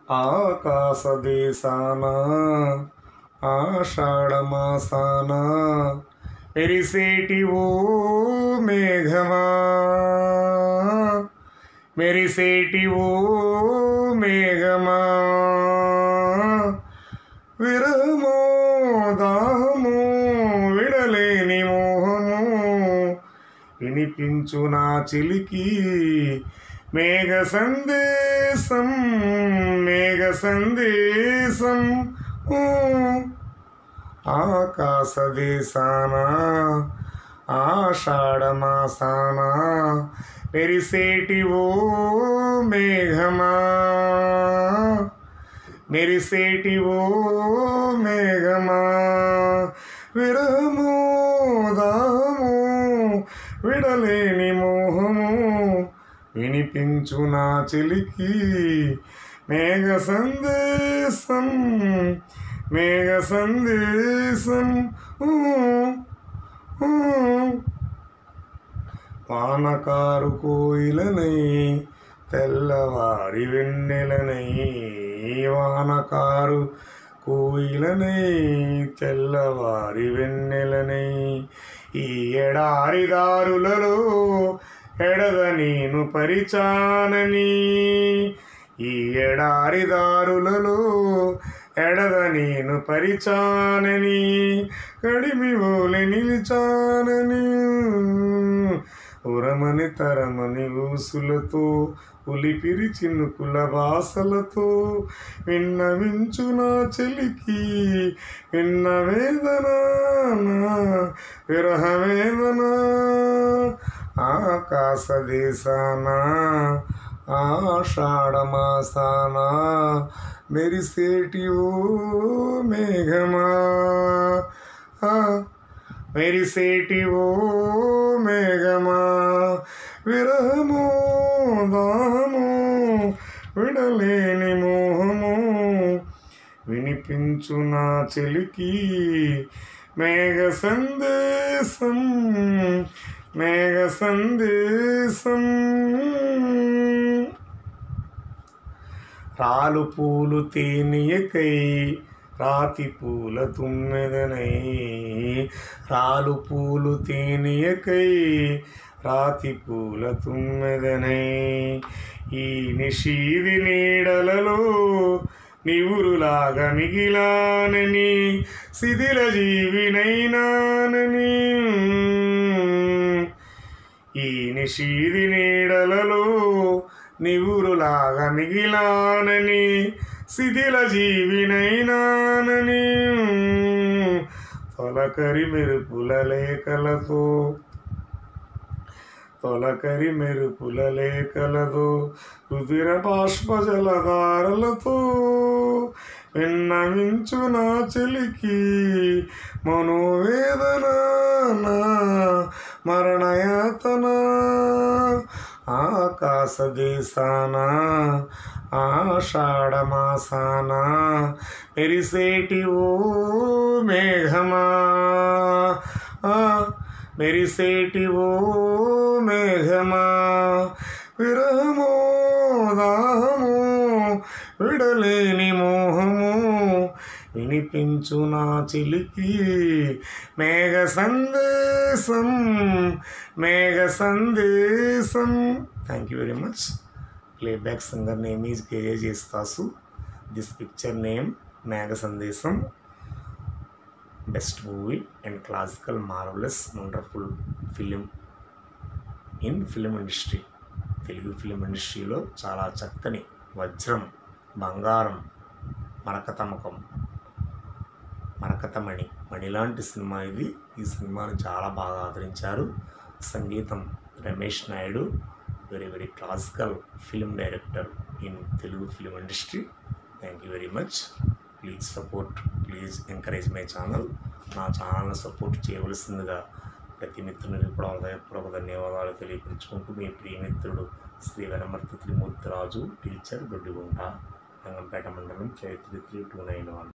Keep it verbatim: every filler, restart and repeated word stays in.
ఆకాశదేశాన ఆషాఢమాసాన మెరిసేటి ఓ మేఘమా మెరిసేటి ఓ మేఘమా విరహమో దాహమో విడలేని మోహము వినిపించు నా చిలికి మేఘ సందేశం మేఘ సందేశం ఆకాశదేశాన ఆషాఢమాసాన మెరిసేటి ఓ మేఘమా మెరిసేటి ఓ మేఘమా విరహము దాహము విడలేని మోహము వినిపించు నా చిలికి మేఘ సందేశం మేఘ సందేశం వానకారు కోయిలనై తెల్లవారి వెన్నెలనై వానకారు కోయిలనై తెల్లవారి వెన్నెలనై ఈ ఎడారి దారులలో ఎడద నేను పరిచానని ఈ ఎడారి దారులలో ఎడద నేను పరిచానని కడిమి ఓలె నిలిచానని ఉరమని తరమని ఊసులతో ఉలిపిరి చినుకుల బాసలతో విన్నవించు నా చెలికి విన్న వేదన విరహ వేదన ఆకాశదేశాన ఆషాఢమాసాన మెరిసేటి ఓ మేఘమా మెరిసేటి ఓ మేఘమా విరహము దాహము విడలేని మోహము వినిపించు నా చెలికి మేఘ సందేశం మేఘ సందేశం రాలు పూలు తేనియకై రాతి పూల తుమ్మెదనై రాలు పూలు తేనియకై రాతి పూల తుమ్మెదనై ఈ నిషీది నీడలలో నివురులాగా మిగిలానని శిథిల జీవినైనానని ఈ నిషీది నీడలలో నివురులాగా మిగిలానని శిథిల జీవినైనానని తొలకరి మెరుపుల లేఖలతో తొలకరి మెరుపుల లేఖలతో రుధిర బాష్ప జలధారలతో విన్నవించు నా చెలికి మనోవేదన మరణయాతన ఆకాశదేశాన ఆషాఢమాసాన మెరిసేటి ఓ మేఘమా మెరిసేటి ఓ మేఘమా విరహమో దాహము విడలేని మోహము వినిపించు నా చిలికి మేఘ సందేశం Meghasandesam. Thank you very much. Playback singer name is KJ Yesudas. This picture name Meghasandesam. Best movie and classical marvellous wonderful film in film industry. Telugu film ఇండస్ట్రీలో చాలా చక్కని వజ్రం, బంగారం, మరకతమకం, మరకతమణి మణిలాంటి సినిమా ఇది. ఈ సినిమాను చాలా బాగా ఆదరించారు. సంగీతం Ramesh Naidu, very very classical film director in Telugu film industry. Thank you very much. Please support, please encourage my channel. నా ఛానల్ని సపోర్ట్ చేయవలసిందిగా ప్రతి మిత్రునికి కూడా హృదయపూర్వక ధన్యవాదాలు తెలియపరుచుకుంటూ మీ ప్రియమిత్రుడు శ్రీ వనమర్తి త్రిమూర్తిరాజు, టీచర్, దొడ్డిగుంట, రంగంపేట మండలం, చైత్రి త్రీ టూ నైన్ వన్.